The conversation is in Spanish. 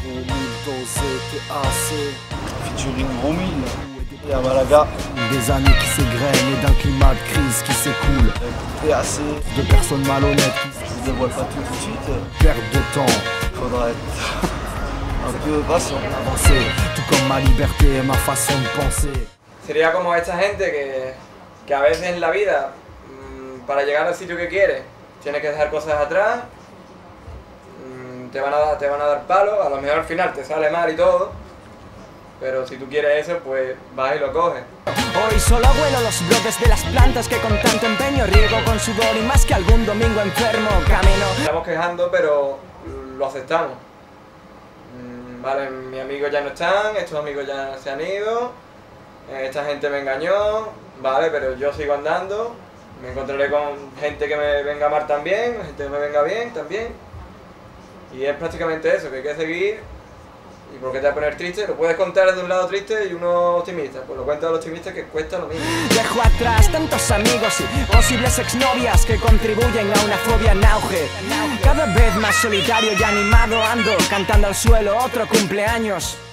Featuring Romil et à Malaga. Des années qui s'égrènent et d'un climat de crise qui s'écoule. PAC. De personnes malhonnêtes Je vous dévoile pas tout de suite. qui perdent de temps. Faudra être un peu patient. Avancer, tout comme ma liberté et ma façon de penser. Sería como esta gente que a veces en la vida, para llegar al sitio que quieres, tienes que dejar cosas atrás, te van a dar palos, a lo mejor al final te sale mal y todo, pero si tú quieres eso, pues vas y lo coges. Hoy solo abuelo los brotes de las plantas que con tanto empeño riego con sudor y más que algún domingo enfermo camino. Estamos quejando, pero lo aceptamos. Vale, mis amigos ya no están, estos amigos ya se han ido, esta gente me engañó, vale, pero yo sigo andando, me encontraré con gente que me venga mal también, gente que me venga bien también. Y es prácticamente eso, que hay que seguir. ¿Y por qué te vas a poner triste? Lo puedes contar desde un lado triste y uno optimista. Pues lo cuento a los optimistas que cuesta lo mismo. Dejo atrás tantos amigos y posibles exnovias que contribuyen a una fobia en auge. Cada vez más solitario y animado ando, cantando al suelo otro cumpleaños.